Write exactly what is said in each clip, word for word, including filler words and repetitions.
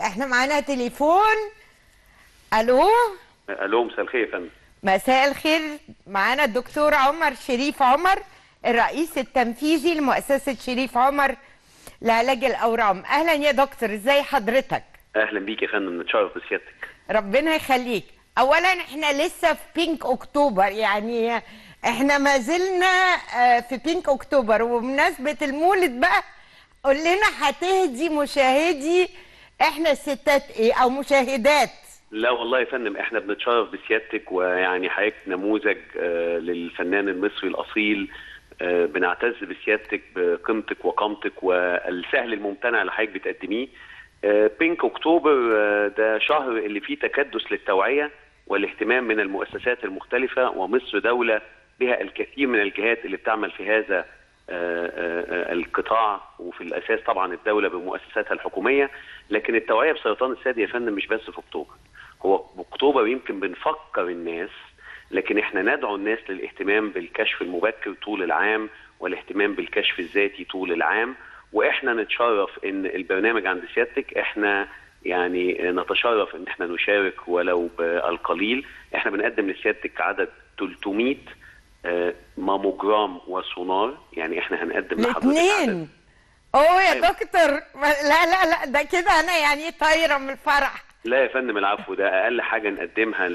احنا معانا تليفون. الو. الو، مساء الخير يا فندم. مساء الخير. معانا الدكتور عمر شريف عمر، الرئيس التنفيذي لمؤسسة شريف عمر لعلاج الأورام. أهلا يا دكتور، ازاي حضرتك؟ اهلا بيك يا فندم، نتشرف بسيادتك. ربنا يخليك. أولا احنا لسه في بينك أكتوبر، يعني احنا ما زلنا في بينك أكتوبر، وبمناسبة المولد بقى قول لنا هتهدي مشاهدي احنا الستات ايه او مشاهدات؟ لا والله يا فندم، احنا بنتشرف بسيادتك، ويعني حضرتك نموذج آه للفنان المصري الاصيل. آه بنعتز بسيادتك بقيمتك وقامتك والسهل الممتنع اللي حضرتك بتقدميه. آه بينك اكتوبر آه ده شهر اللي فيه تكدس للتوعيه والاهتمام من المؤسسات المختلفه، ومصر دوله بها الكثير من الجهات اللي بتعمل في هذا القطاع، وفي الاساس طبعا الدوله بمؤسساتها الحكوميه. لكن التوعيه بسرطان الثدي يا فندم مش بس في اكتوبر، هو في اكتوبر يمكن بنفكر الناس، لكن احنا ندعو الناس للاهتمام بالكشف المبكر طول العام والاهتمام بالكشف الذاتي طول العام. واحنا نتشرف ان البرنامج عند سيادتك، احنا يعني نتشرف ان احنا نشارك ولو بالقليل. احنا بنقدم لسيادتك عدد ثلاثمائة ماموجرام وسونار، يعني احنا هنقدم لحضرتك الاثنين. اوه يا أيوة. دكتور، لا لا لا ده كده انا يعني طايره من الفرح. لا يا فندم العفو، ده اقل حاجه نقدمها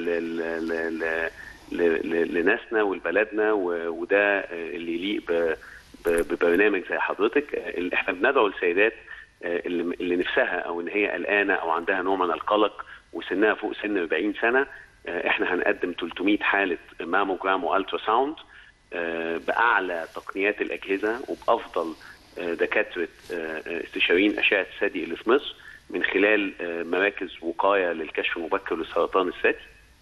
لناسنا ولبلدنا، وده اللي يليق ببرنامج زي حضرتك. احنا بندعو السيدات اللي نفسها او ان هي قلقانه او عندها نوع من القلق وسنها فوق سن أربعين سنه، احنا هنقدم ثلاثمائة حاله ماموجرام والترا ساوند باعلى تقنيات الاجهزه وبافضل دكاتره استشاريين اشعه الثدي اللي في مصر، من خلال مراكز وقايه للكشف المبكر لسرطان الثدي.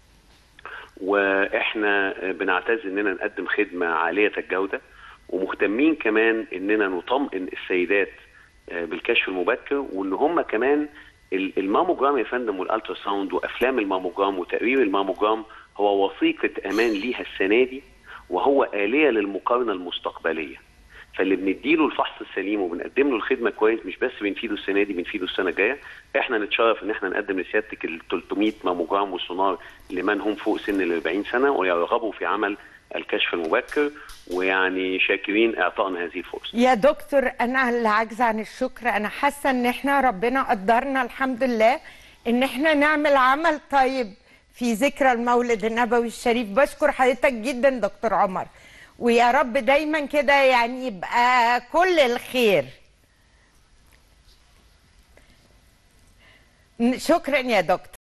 واحنا بنعتز اننا نقدم خدمه عاليه الجوده، ومهتمين كمان اننا نطمئن السيدات بالكشف المبكر، وان هم كمان الماموجرام يا فندم والالترا ساوند وافلام الماموجرام وتقرير الماموجرام هو وثيقه امان ليها السنه دي، وهو آلية للمقارنه المستقبليه. فاللي بنديله الفحص السليم وبنقدم له الخدمه كويس، مش بس بنفيده السنه دي، بنفيده السنه الجايه. احنا نتشرف ان احنا نقدم لسيادتك ال ثلاثمائة ماموجرام وسونار لمن هم فوق سن ال أربعين سنه ويرغبوا في عمل الكشف المبكر، ويعني شاكرين اعطائنا هذه الفرصه. يا دكتور انا اللي عاجزه عن الشكر، انا حاسه ان احنا ربنا قدرنا الحمد لله ان احنا نعمل عمل طيب في ذكرى المولد النبوي الشريف. بشكر حضرتك جدا دكتور عمر، ويا رب دايما كده يعني يبقى كل الخير. شكرا يا دكتور.